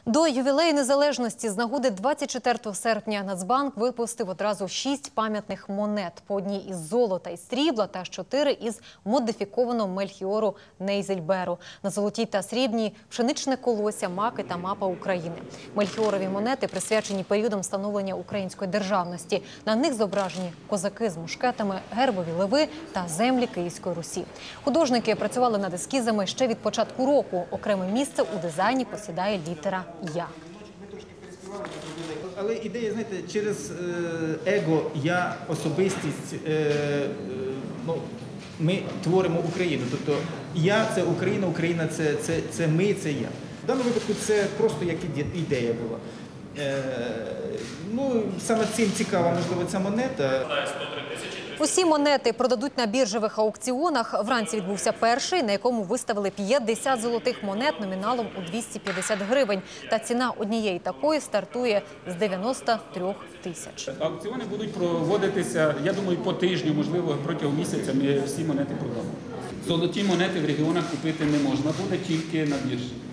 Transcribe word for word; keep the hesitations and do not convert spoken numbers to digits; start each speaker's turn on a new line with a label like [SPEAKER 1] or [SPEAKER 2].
[SPEAKER 1] До ювілею незалежності з нагоди двадцять четвертого серпня Нацбанк випустив одразу шість пам'ятних монет. По одній із золота і срібла та чотири із модифікованого мельхіору Нейзельберу. На золотій та срібній – пшеничне колося, маки та мапа України. Мельхіорові монети присвячені періодам становлення української державності. На них зображені козаки з мушкетами, гербові леви та землі Київської Русі. Художники працювали над ескізами ще від початку року. Окреме місце у дизайні посідає літера «Я».
[SPEAKER 2] Але ідея, знаєте, через его, я, особистість, ну, ми творимо Україну. Тобто я – це Україна, Україна – це, це, це ми, це я. В даному випадку це просто як ідея була. Ну, саме цим цікава, можливо, ця монета.
[SPEAKER 1] Усі монети продадуть на біржових аукціонах. Вранці відбувся перший, на якому виставили п'ятдесят золотих монет номіналом у двісті п'ятдесят гривень. Та ціна однієї такої стартує з дев'яноста трьох тисяч.
[SPEAKER 3] Аукціони будуть проводитися, я думаю, по тижню, можливо, протягом місяця ми всі монети продамо. Золоті монети в регіонах купити не можна буде, тільки на біржі.